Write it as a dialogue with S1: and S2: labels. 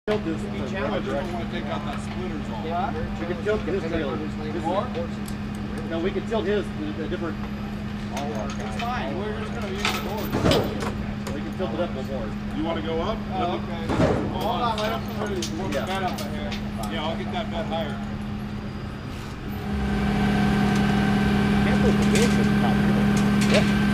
S1: Tilt this.
S2: I don't want to take out that splitters off.
S1: Yeah. We can tilt his trailer. No, we can tilt his a different.
S2: It's fine. We're just going to use the board.
S1: We can tilt it up a little more.
S2: You want to go up? Oh, okay. Hold on. Let him put his bed up ahead. Yeah, I'll get that bed higher.
S1: Can't put the wheels in the top.